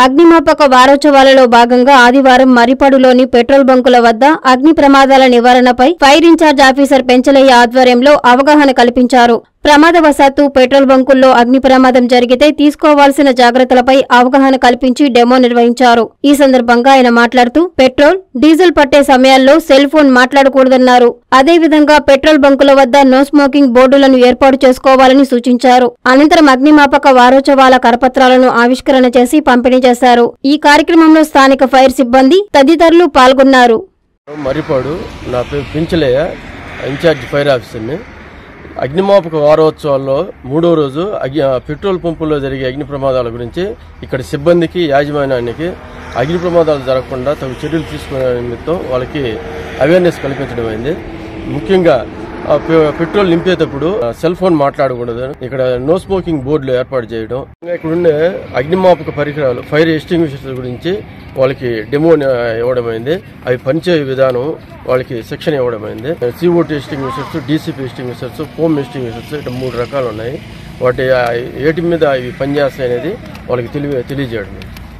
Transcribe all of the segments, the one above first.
అగ్నిమాపక వారోత్సవాలలో భాగంగా ఆదివారం మరిపడులోని పెట్రోల్ బంకుల వద్ద అగ్ని ప్రమాదాల నివారణపై ఫైర్ ఇన్ఛార్జ్ ఆఫీసర్ పెంచలయ్య ఆధ్వర్యంలో అవగాహన కల్పించారు. ప్రమాదవశాత్తు పెట్రోల్ బంకుల్లో అగ్ని ప్రమాదం జరిగితే తీసుకోవాల్సిన జాగ్రత్తలపై అవగాహన కల్పించి డెమో నిర్వహించారు. ఈ సందర్భంగా ఆయన మాట్లాడుతూ పెట్రోల్, డీజిల్ పట్టే సమయాల్లో సెల్ ఫోన్ మాట్లాడకూడదన్నారు. అదేవిధంగా పెట్రోల్ బంకుల వద్ద నో స్మోకింగ్ బోర్డులను ఏర్పాటు చేసుకోవాలని సూచించారు. అనంతరం అగ్నిమాపక వారోత్సవాల కరపత్రాలను ఆవిష్కరణ చేసి పంపిణీ చేశారు. ఈ కార్యక్రమంలో స్థానిక ఫైర్ సిబ్బంది తదితరులు పాల్గొన్నారు. మరిపాడు నా పేరు పెంచలయ్య, ఇన్ఛార్జ్ ఫైర్ ఆఫీసర్ని. అగ్నిమాపక వారోత్సవాల్లో 3వ రోజు పెట్రోల్ పంపుల్లో జరిగే అగ్ని ప్రమాదాల గురించి ఇక్కడ సిబ్బందికి, యాజమాన్యానికి అగ్ని ప్రమాదాలు జరగకుండా తగు చర్యలు తీసుకునే నిమిత్తం వాళ్ళకి అవేర్నెస్ కల్పించడం అయింది. ముఖ్యంగా పెట్రోల్ నింపేటప్పుడు సెల్ ఫోన్ మాట్లాడకూడదు, ఇక్కడ నో స్మోకింగ్ బోర్డులు ఏర్పాటు చేయడం, ఇక్కడ ఉండే అగ్నిమాపక పరికరాలు, ఫైర్ ఎస్టింగ్విషర్స్ గురించి వాళ్ళకి డెమో ఇవ్వడమైంది. అవి పనిచేయ విధానం వాళ్ళకి శిక్షణ ఇవ్వడమైంది. CO2 extinguishers, DCP extinguishers, foam extinguishers, ఇట్లా 3 రకాలు ఉన్నాయి. వాటి ఏటి మీద ఇవి పనిచేస్తాయి అనేది వాళ్ళకి తెలియజేయడం.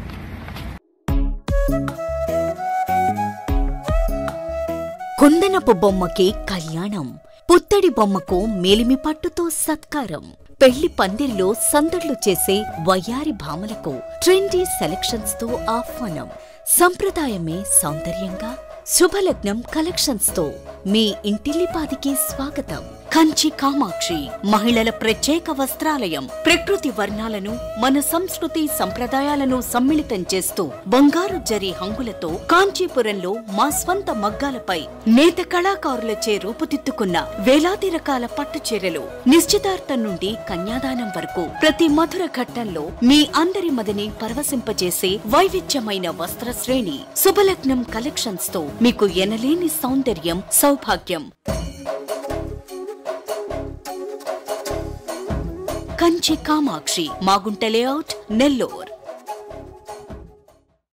కుందనపు బొమ్మకి కళ్యాణం, పుత్తడి బొమ్మకు మేలిమి పట్టుతో సత్కారం, పెళ్లి పందిరిలో సందడ్లు చేసే వయ్యారి భామలకు ట్రెండీ సెలక్షన్స్ తో ఆహ్వానం. సంప్రదాయమే సౌందర్యంగా శుభలగ్నం కలెక్షన్స్ తో మీ ఇంటిల్లిపాదికి స్వాగతం. కంచి కామాక్షి మహిళల ప్రత్యేక వస్త్రాలయం. ప్రకృతి వర్ణాలను, మన సంస్కృతి సంప్రదాయాలను సమ్మిళితం చేస్తూ బంగారు జరి హంగులతో కాంచీపురంలో మా స్వంత మగ్గాలపై నేత కళాకారులచే రూపుదిద్దుకున్న వేలాది రకాల పట్టు చీరలు. నిశ్చితార్థం నుండి కన్యాదానం వరకు ప్రతి మధుర ఘట్టంలో మీ అందరి మదిని పరవశింపజేసే వైవిధ్యమైన వస్త్ర శ్రేణి. శుభలగ్నం కలెక్షన్స్ తో మీకు ఎనలేని సౌందర్యం, సౌభాగ్యం. కంచి కామాక్షి, మాగుంట లేఅవుట్, నెల్లూరు.